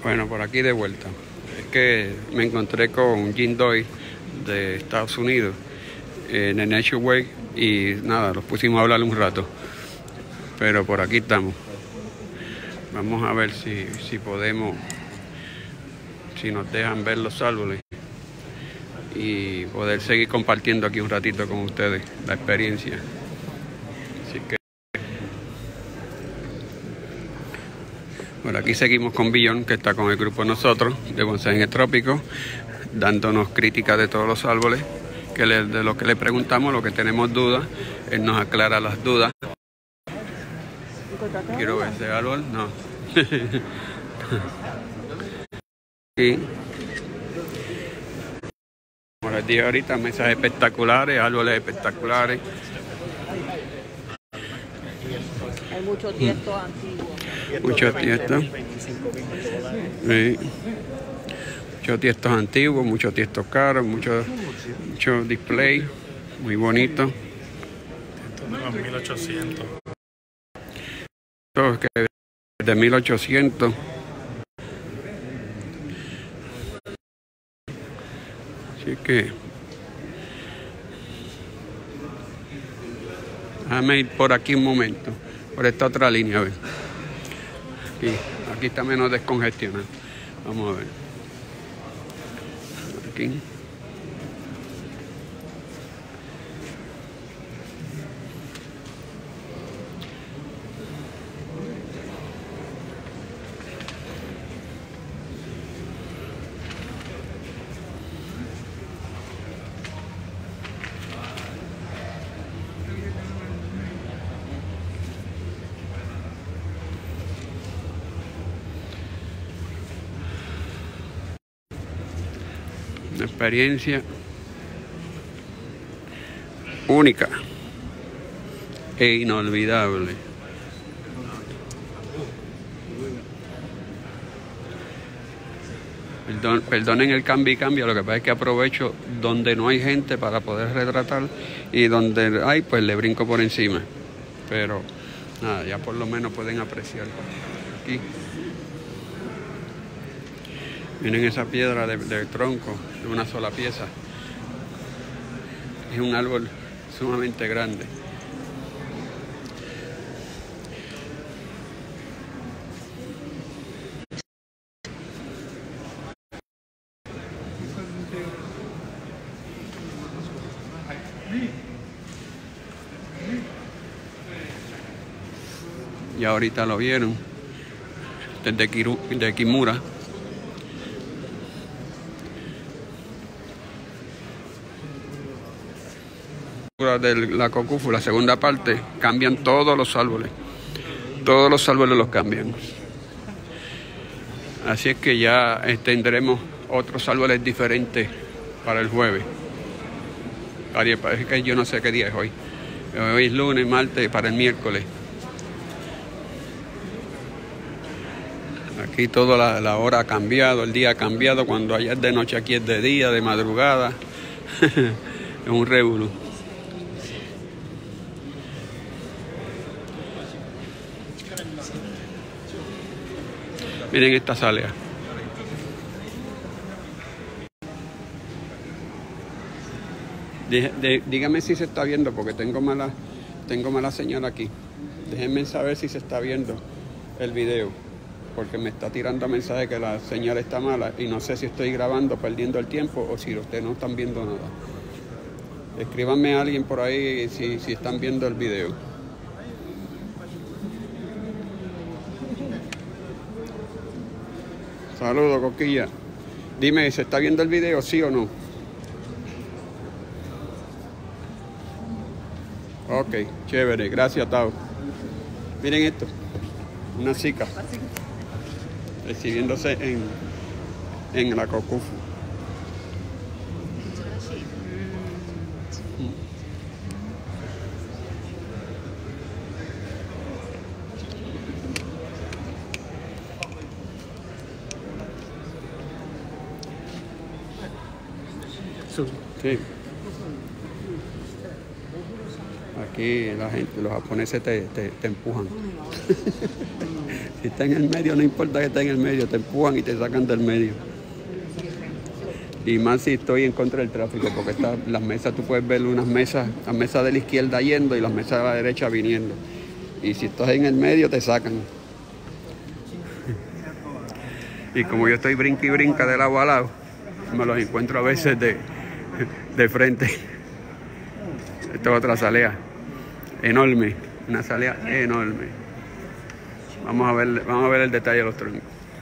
Bueno, por aquí de vuelta. Es que me encontré con Jim Doyle de Estados Unidos en el Nature Way y nada, los pusimos a hablar un rato. Pero por aquí estamos. Vamos a ver si podemos, si nos dejan ver los árboles y poder seguir compartiendo aquí un ratito con ustedes la experiencia. Así que por aquí seguimos con Billon, que está con el grupo de nosotros de Bonsai en el Trópico, dándonos críticas de todos los árboles, de lo que le preguntamos, lo que tenemos dudas, él nos aclara las dudas. Quiero ver ese árbol, no. Y como les dije ahorita, mesas espectaculares, árboles espectaculares. Hay muchos tiestos antiguos. Muchos tiestos. Sí. Muchos tiestos antiguos, muchos tiestos caros, muchos display, muy bonito. Esto de los 1800. Esto que de 1800. Así que déjame ir por aquí un momento, por esta otra línea, a ver. Aquí está menos descongestionado. Vamos a ver. Aquí. Una experiencia única e inolvidable. Perdonen el cambio, lo que pasa es que aprovecho donde no hay gente para poder retratar y donde hay, pues le brinco por encima. Pero nada, ya por lo menos pueden apreciar aquí. Miren esa piedra de tronco, de una sola pieza. Es un árbol sumamente grande. Y ahorita lo vieron, desde Kimura. De la Kokufu, la segunda parte, cambian todos los árboles los cambian, así es que ya tendremos otros árboles diferentes para el jueves. Es que yo no sé qué día es hoy es lunes, martes, para el miércoles. Aquí toda la hora ha cambiado, el día ha cambiado, cuando allá es de noche aquí es de día, de madrugada. Es un revolú. Miren esta salea. Dígame si se está viendo, porque tengo mala señal aquí. Déjenme saber si se está viendo el video, porque me está tirando mensaje que la señal está mala y no sé si estoy grabando, perdiendo el tiempo, o si ustedes no están viendo nada. Escríbanme a alguien por ahí si están viendo el video. Saludos, Coquilla. Dime, ¿se está viendo el video, sí o no? Ok, chévere. Gracias, Tao. Miren esto. Una zika. Recibiéndose en la Kokufu. Sí. Aquí la gente, los japoneses te empujan. Si está en el medio, no importa que esté en el medio, te empujan y te sacan del medio. Y más si estoy en contra del tráfico, porque las mesas, tú puedes ver las mesas de la izquierda yendo y las mesas de la derecha viniendo. Y si estás en el medio, te sacan. Y como yo estoy brinca y brinca de lado a lado, me los encuentro a veces de frente. Esta es otra salea enorme, una salea enorme. Vamos a ver el detalle de los troncos.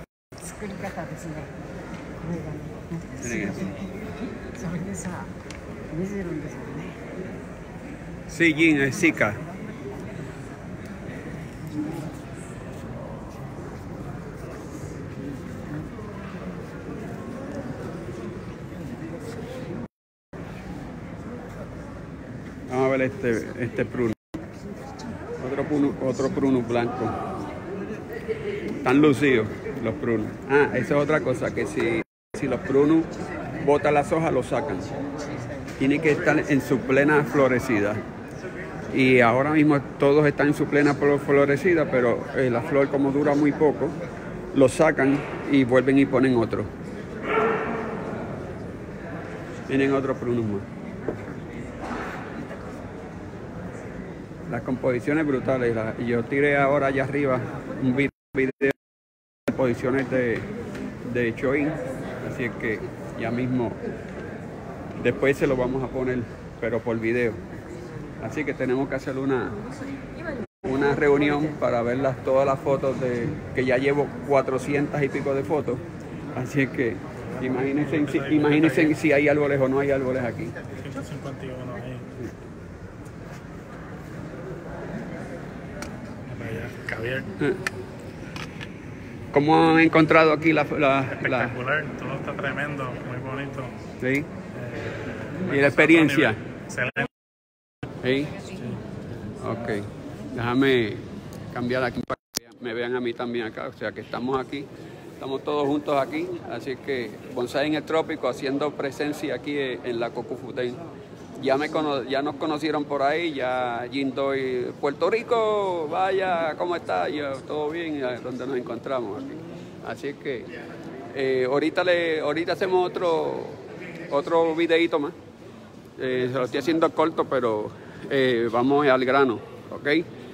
Miren eso. Sí, Jin, es Zika. Vamos a ver este pruno. Otro pruno blanco. Están lucidos los prunos. Ah, esa es otra cosa, que si los prunos botan las hojas, los sacan. Tiene que estar en su plena florecida. Y ahora mismo todos están en su plena florecida, pero la flor, como dura muy poco, los sacan y vuelven y ponen otro. Tienen otros prunos más. Las composiciones brutales. Yo tiré ahora allá arriba un video de composiciones de Choin, así que ya mismo después se lo vamos a poner, pero por video. Así que tenemos que hacer una reunión para ver todas las fotos que ya llevo 400 y pico de fotos. Así que imagínense si hay árboles o no hay árboles aquí. 151 ahí. Javier. ¿Cómo han encontrado aquí Espectacular, todo está tremendo, muy bonito. ¿Sí? ¿Y la experiencia? Excelente. ¿Sí? Ok. Déjame cambiar aquí para que me vean a mí también acá. O sea que estamos aquí, estamos todos juntos aquí. Así que Bonsai en el Trópico haciendo presencia aquí en la Cocufutén. Ya nos conocieron por ahí, ya Jindoy, Puerto Rico, vaya, ¿cómo está? Yo, todo bien, donde nos encontramos aquí. Así que ahorita hacemos otro videito más. Se lo estoy haciendo corto, pero vamos al grano, ¿ok?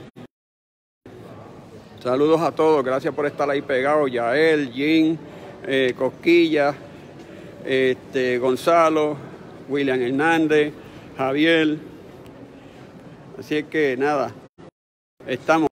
Saludos a todos, gracias por estar ahí pegados. Yael, Jin, Cosquilla, Gonzalo, William Hernández, Javier. Así es que nada, estamos.